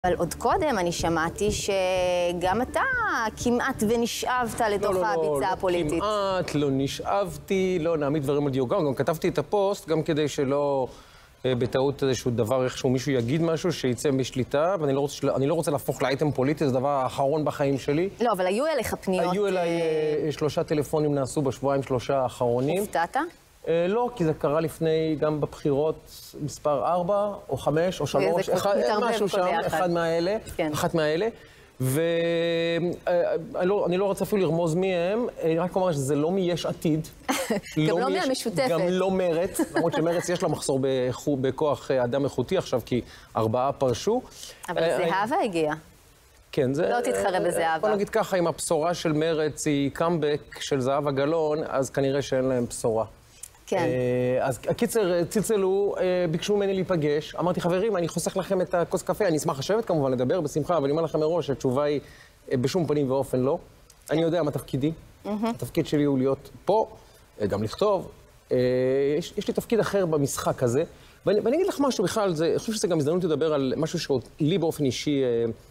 אבל עוד קודם אני שמעתי שגם אתה כמעט ונשאבת לתוך הביצה הפוליטית. לא כמעט, לא נשאבתי, לא נעמיד דברים על דיוקם. גם כתבתי את הפוסט, גם כדי שלא בטעות איזשהו דבר, איכשהו מישהו יגיד משהו שיצא משליטה, ואני לא רוצה להפוך לאייטם פוליטי, זה הדבר האחרון בחיים שלי. לא, אבל היו אליך פניות. היו אליי 3 טלפונים נעשו בשבועיים 3 האחרונים. הופתעת? לא, כי זה קרה לפני, גם בבחירות מספר 4 או 5 או 3, משהו שם, אחת מהאלה. ואני לא רוצה אפילו לרמוז מי הם, אני רק אומר שזה לא מיש עתיד. גם לא מהמשותפת. גם לא מרץ, למרות שמרץ יש לה מחסור בכוח אדם איכותי עכשיו, כי 4 פרשו. אבל זהבה הגיעה. כן, זה... לא תתחרה בזהבה. בוא נגיד ככה, אם הבשורה של מרץ היא קאמבק של זהבה גלאון, אז כנראה שאין להם בשורה. כן. אז הקיצר, צלצלו, ביקשו ממני להיפגש. אמרתי, חברים, אני חוסך לכם את הכוס קפה. אני אשמח לשבת כמובן, לדבר בשמחה, אבל אני אומר לכם מראש, התשובה היא בשום פנים ואופן לא. אני יודע מה תפקידי. התפקיד שלי הוא להיות פה, גם לכתוב. יש לי תפקיד אחר במשחק הזה. ואני אגיד לך משהו בכלל, אני חושב שזה גם הזדמנות לדבר על משהו שלי באופן אישי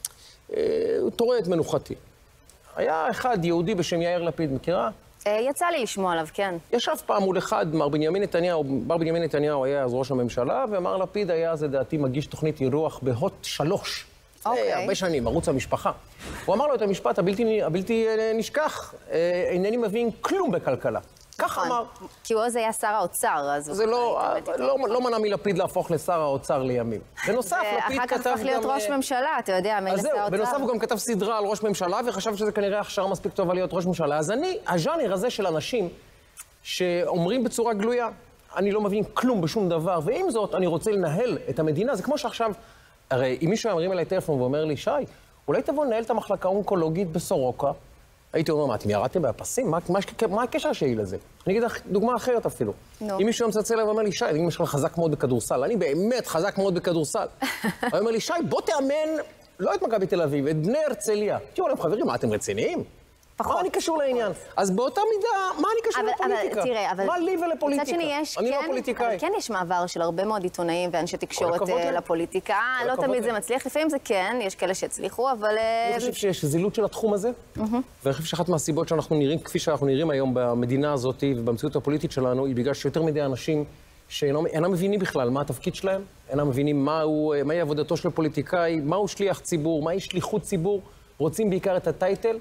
תורא את מנוחתי. היה אחד יהודי בשם יאיר לפיד, מכירה? יצא לי לשמוע עליו, כן. ישב פעם מול אחד, מר בנימין נתניהו היה אז ראש הממשלה, ומר לפיד היה, זה דעתי, מגיש תוכנית אירוח בהוט 3. הרבה שנים, ערוץ המשפחה. הוא אמר לו את המשפט הבלתי נשכח, אינני מבין כלום בכלכלה. כך אמר. כי הוא אז היה שר האוצר, אז... זה לא מנע מלפיד להפוך לשר האוצר לימים. בנוסף, לפיד כתב גם... אחר כך הפך להיות ראש ממשלה, אתה יודע, מילא שר האוצר. בנוסף, הוא גם כתב סדרה על ראש ממשלה, וחשב שזה כנראה הכשרה מספיק טובה להיות ראש ממשלה. אז הז'אנר הזה של אנשים שאומרים בצורה גלויה, אני לא מבין כלום בשום דבר, ועם זאת, אני רוצה לנהל את המדינה. זה כמו שעכשיו, הרי אם מישהו ימרים אליי טלפון ואומר לי, שי, אולי תבוא לנהל את המחלקה האונקולוגית בסורוקה, הייתי אומר, מה, אתם ירדתם בהפסים? מה הקשר שלי לזה? אני אגיד לך דוגמה אחרת אפילו. אם מישהו מצלצל אליי ואומר לי, שי, אני משל חזק מאוד בכדורסל, אני באמת חזק מאוד בכדורסל. הוא אומר לי, שי, בוא תאמן, לא את מכבי תל אביב, את בני הרצליה. תראו להם, חברים, מה, אתם רציניים? מה אני קשור לעניין? אז באותה מידה, מה אני קשור לפוליטיקה? תראה, אבל... מה לי ולפוליטיקה? מצד שני יש, אני לא פוליטיקאי. אבל כן יש מעבר של הרבה מאוד עיתונאים ואנשי תקשורת לפוליטיקה. לא תמיד זה מצליח, לפעמים זה כן, יש כאלה שהצליחו, אבל... אני חושב שיש זילות של התחום הזה, ואני חושב שאחת מהסיבות שאנחנו נראים, כפי שאנחנו נראים היום במדינה הזאת ובמציאות הפוליטית שלנו, היא בגלל שיותר מדי אנשים שאינם מבינים בכלל מה התפקיד שלהם, אינם מבינים מהי עבודתו של פוליטיקאי, מהו שליח ציבור, מהי שליחות ציבור, רוצים בעיקר את הטייטל.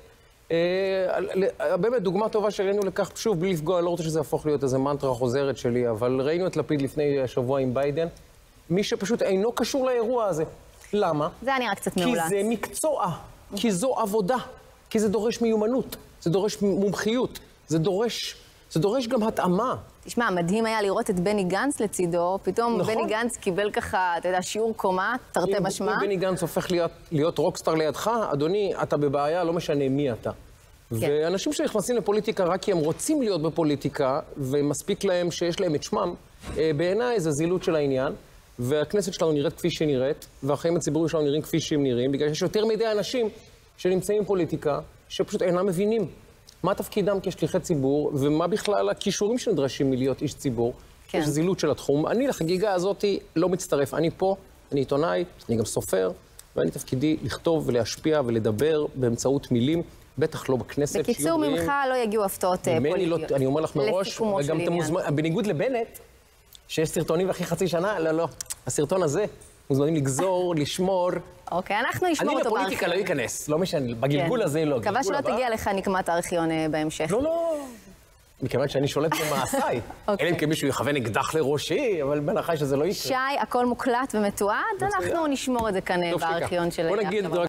באמת, דוגמה טובה שראינו לכך, שוב, בלי לפגוע, לא רוצה שזה יהפוך להיות איזה מנטרה חוזרת שלי, אבל ראינו את לפיד לפני שבוע עם ביידן, מי שפשוט אינו קשור לאירוע הזה. למה? זה היה נראה קצת מאולץ. כי זה מקצוע, כי זו עבודה, כי זה דורש מיומנות, זה דורש מומחיות, זה דורש גם התאמה. תשמע, מדהים היה לראות את בני גנץ לצידו, פתאום בני גנץ קיבל ככה, אתה יודע, שיעור קומה, תרתי משמע. אם בני גנץ הופך להיות רוקסטאר לידך, אדוני, אתה בבעיה, לא משנה מי אתה. ואנשים שנכנסים לפוליטיקה רק כי הם רוצים להיות בפוליטיקה, ומספיק להם שיש להם את שמם, בעיניי זה זילות של העניין, והכנסת שלנו נראית כפי שנראית, והחיים הציבוריים שלנו נראים כפי שהם נראים, בגלל שיש יותר מדי אנשים שנמצאים בפוליטיקה, שפשוט אינם מבינים מה תפקידם כשליחי ציבור, ומה בכלל הכישורים שנדרשים מלהיות איש ציבור. יש זילות של התחום. אני לחגיגה הזאת לא מצטרף. אני פה, אני עיתונאי, אני גם סופר, ואני תפקידי לכתוב ולהשפיע ולדבר באמצעות מילים, בטח לא בכנסת. בקיצור, ממך לא יגיעו הפתעות פוליטיות. אני אומר לך מראש, וגם אתם מוזמנים, בניגוד לבנט, שיש סרטונים אחרי חצי שנה, לא. הסרטון הזה, מוזמנים לגזור, לשמור. אוקיי, אנחנו נשמור אותו בארכיון. אני לפוליטיקה לא ייכנס, לא משנה, בגלגול הזה לא. מקווה שלא תגיע לך נקמת הארכיון בהמשך. לא. מכיוון שאני שולט במעשיי. אלא אם כן מישהו יכוון אקדח לראשי, אבל בהנחה שזה לא יקרה. שי, הכל מוקלט ומתועד, אנחנו נשמור את זה כאן בארכיון של...